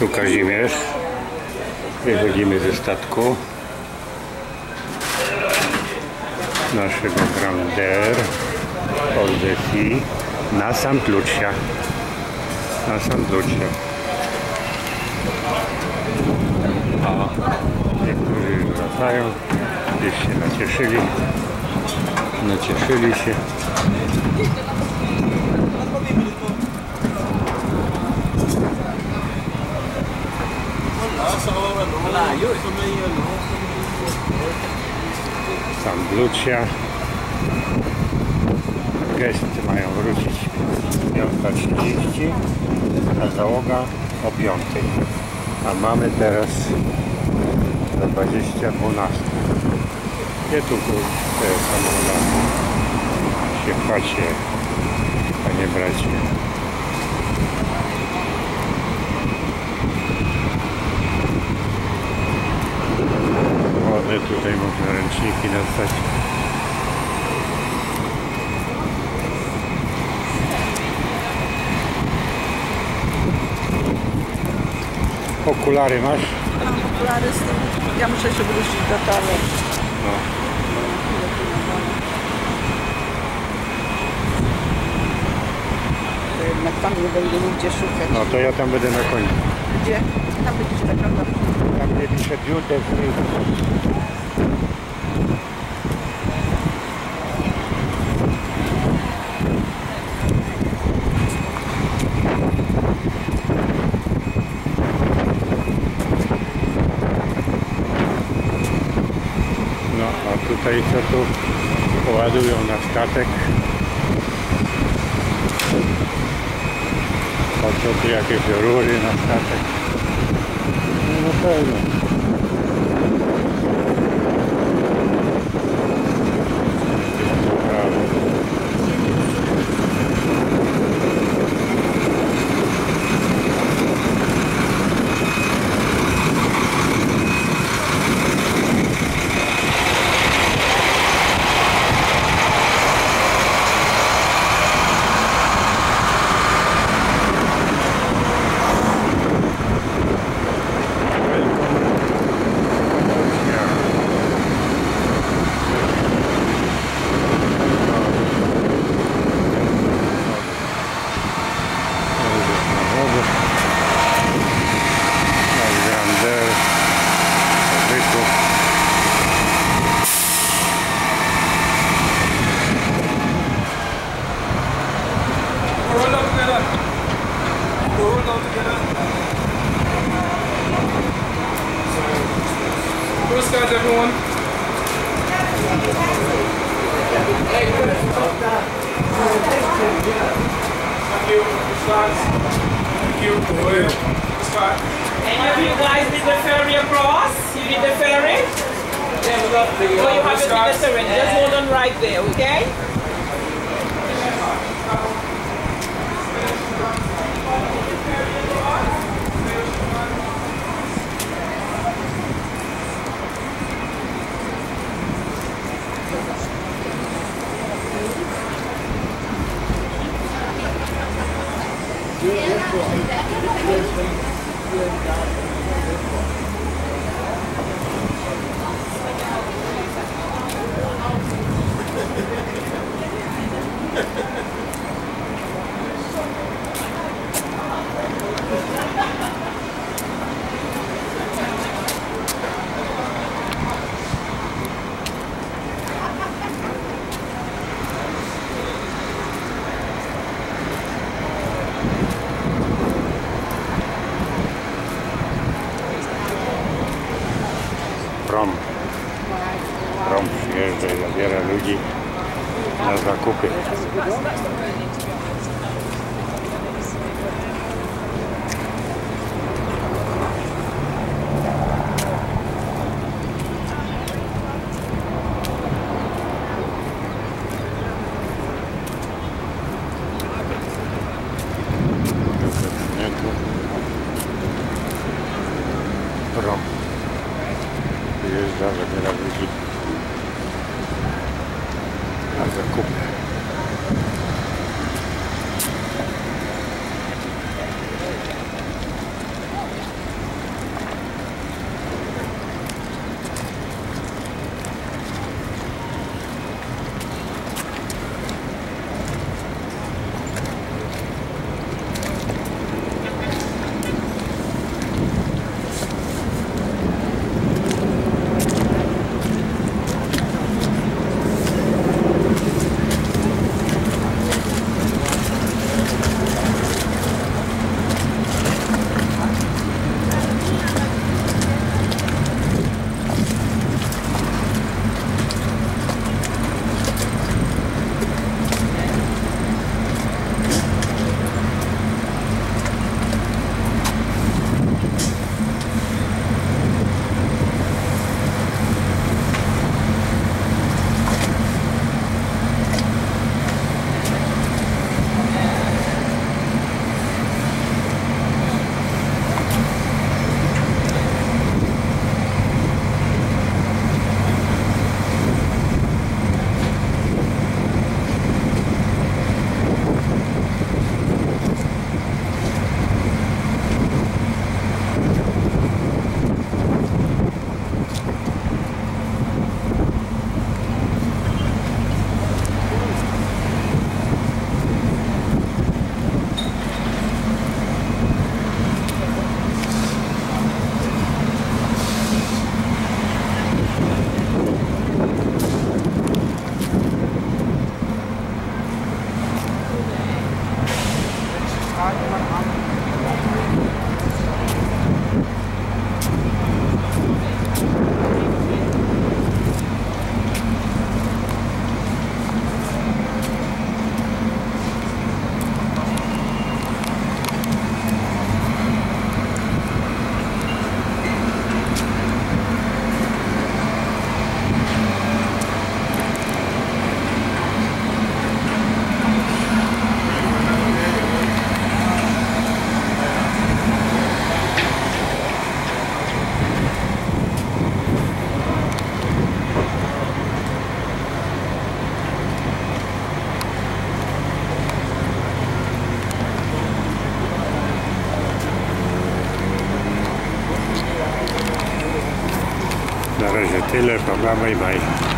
Tu Kazimierz. Wychodzimy ze statku naszego Grandeur Ordesi na St. Lucia. Na St. Lucia. A niektórzy już wracają, gdzieś się nacieszyli się. St. Lucia. Gesty mają wrócić 5:30, a załoga o 5:00. A mamy teraz za 20:12. Gdzie tu te samoloty się pchacie, panie bracie? Ładne tutaj można ręczniki dostać. Okulary masz? Mam okulary z tym. Ja muszę się wrócić do toalety. No. To jednak tam nie będzie nigdzie szukać. No to ja tam będę na końcu. Gdzie? Tam będziesz taka na... Tam nie pisze biurtek. No, a tutaj co tu poładują na statek. Po co tu jakieś rury na statek? No na pewno. First guys, everyone. Thank you. Thank you. Any of you guys did the ferry across? You did the ferry? Oh, you haven't did the ferry. Just hold on right there, okay? Prom przyjeżdża i zabiera ludzi na zakupy. Prom przyjeżdża, zabiera ludzi na zakupy. razie tyle, bye bye.